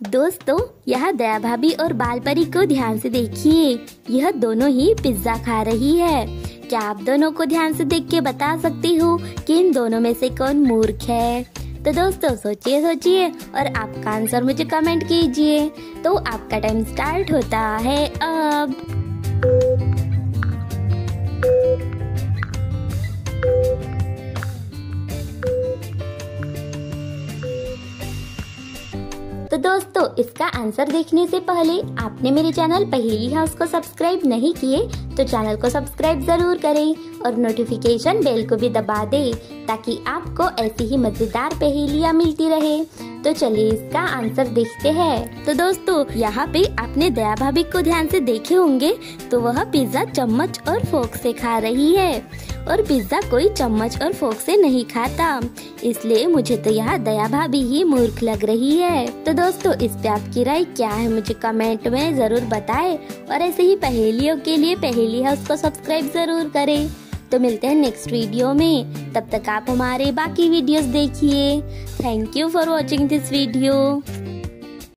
दोस्तों, यहाँ दया भाभी और बाल परी को ध्यान से देखिए। यह दोनों ही पिज्जा खा रही है। क्या आप दोनों को ध्यान से देख के बता सकती हो कि इन दोनों में से कौन मूर्ख है? तो दोस्तों सोचिए और आपका आंसर मुझे कमेंट कीजिए। तो आपका टाइम स्टार्ट होता है अब। तो दोस्तों, इसका आंसर देखने से पहले आपने मेरे चैनल पहेली हाउस को सब्सक्राइब नहीं किए तो चैनल को सब्सक्राइब जरूर करें और नोटिफिकेशन बेल को भी दबा दें ताकि आपको ऐसी ही मजेदार पहेलियाँ मिलती रहे। तो चलिए इसका आंसर देखते हैं। तो दोस्तों, यहाँ पे आपने दया भाभी को ध्यान से देखे होंगे तो वह पिज्जा चम्मच और फोक से खा रही है और पिज्जा कोई चम्मच और फोक से नहीं खाता, इसलिए मुझे तो यहाँ दया भाभी ही मूर्ख लग रही है। तो दोस्तों, इस पे आपकी राय क्या है मुझे कमेंट में जरूर बताएं और ऐसे ही पहेलियों के लिए पहेली हाउस को सब्सक्राइब जरूर करें। तो मिलते हैं नेक्स्ट वीडियो में, तब तक आप हमारे बाकी वीडियोस देखिए। Thank you for watching this video.